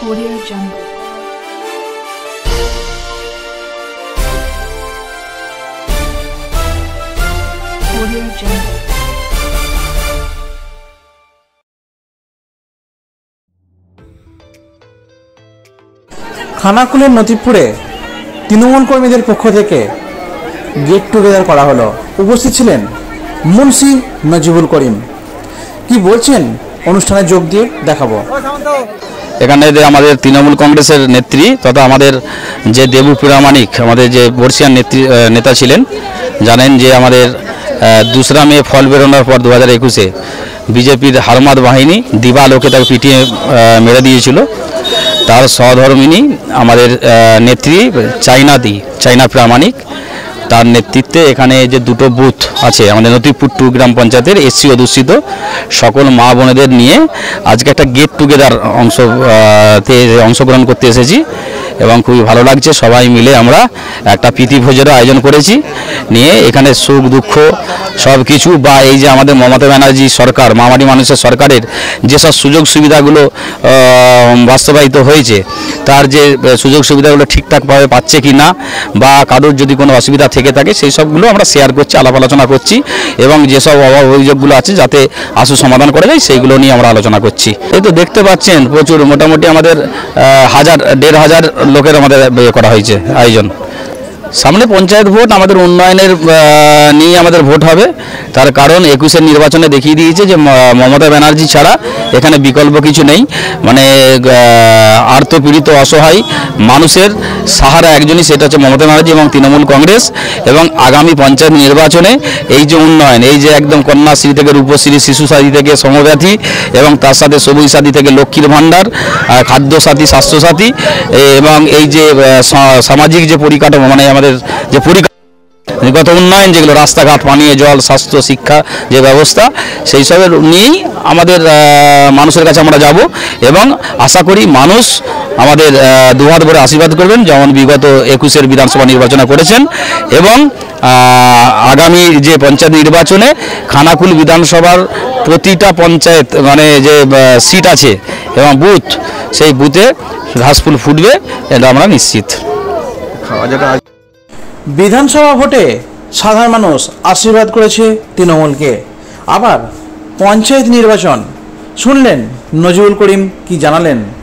Audio Jungle. Audio Jungle. খানাকুলের নতিপুরে Trinamool কর্মীদের পক্ষ থেকে গেট টুগেদার করা হলো। উপস্থিত ছিলেন মুন্সি নজিবুল করিম। কি বলছেন অনুষ্ঠানে যোগ দিয়ে দেখাবো। এখানে যে আমাদের তৃণমূল কংগ্রেসের নেত্রী তথা আমাদের যে দেবু প্রামাণিক আমাদের যে বর্ষিয়ান নেতা ছিলেন, জানেন যে আমাদের 2রা মে ফল বেরোনোর পর 2021-এ বিজেপির হারমাদ বাহিনী দিবালোকে তাকে পিটিয়ে মেরে দিয়েছিল। তার সহধর্মিনী আমাদের নেত্রী চাইনা প্রামাণিক, তার নেতৃত্বে এখানে যে 2টো বুথ আছে আমাদের নতিপুর 2 গ্রাম পঞ্চায়েতের এসসি অধ্যুষিত সকল মা বোনেদের নিয়ে আজকে একটা গেট টুগেদার অংশগ্রহণ করতে এসেছি এবং খুবই ভালো লাগছে। সবাই মিলে আমরা একটা প্রীতিভোজের আয়োজন করেছি, নিয়ে এখানে সুখ দুঃখ সব কিছু বা এই যে আমাদের মমতা ব্যানার্জি সরকার মামাটি মানুষের সরকারের যেসব সুযোগ সুবিধাগুলো বাস্তবায়িত হয়েছে, তার যে সুযোগ সুবিধাগুলো ঠিকঠাকভাবে পাচ্ছে কি না বা কারোর যদি কোনো অসুবিধা থেকে থাকে সেই সবগুলো আমরা শেয়ার করছি, আলাপ আলোচনা করছি এবং যেসব অভাব অভিযোগগুলো আছে যাতে আশু সমাধান করা যায় সেইগুলো নিয়ে আমরা আলোচনা করছি। এই তো দেখতে পাচ্ছেন প্রচুর, মোটামুটি আমাদের 1,500 লোকের আমাদের করা হয়েছে আয়োজন। সামনে পঞ্চায়েত ভোট, আমাদের উন্নয়নের নিয়ে আমাদের ভোট হবে। তার কারণ 21-এর নির্বাচনে দেখিয়ে দিয়েছে যে মমতা ব্যানার্জি ছাড়া এখানে বিকল্প কিছু নেই। মানে আর্তপীড়িত অসহায় মানুষের সাহারা একজনই, সেটা হচ্ছে মমতা ব্যানার্জি এবং তৃণমূল কংগ্রেস। এবং আগামী পঞ্চায়েত নির্বাচনে এই যে উন্নয়ন, এই যে একদম কন্যাশ্রী থেকে রূপশ্রী, শিশু সাথী থেকে সমব্যাথী এবং তার সাথে সবুজ সাথী থেকে লক্ষ্মীর ভাণ্ডার, খাদ্য সাথী, স্বাস্থ্যসাথী এবং এই যে সামাজিক যে পরিকাঠামো, মানে আমাদের যে পরিগত উন্নয়ন যেগুলো রাস্তাঘাট, পানীয় জল, স্বাস্থ্য, শিক্ষা যে ব্যবস্থা, সেই সবের নিয়েই আমাদের মানুষের কাছে আমরা যাব এবং আশা করি মানুষ আমাদের দুহাত ভরে আশীর্বাদ করবেন, যেমন বিগত 21-এর বিধানসভা নির্বাচনে করেছেন। এবং আগামী যে পঞ্চায়েত নির্বাচনে খানাকুল বিধানসভার প্রতিটা পঞ্চায়েত মানে যে সিট আছে এবং বুথ, সেই বুথে ঘাসফুল ফুটবে, এটা আমরা নিশ্চিত। বিধানসভা ভোটে সাধারণ মানুষ আশীর্বাদ করেছে তৃণমূলকে। আবার পঞ্চায়েত নির্বাচন শুনলেন নজিবুল করিম কি জানালেন।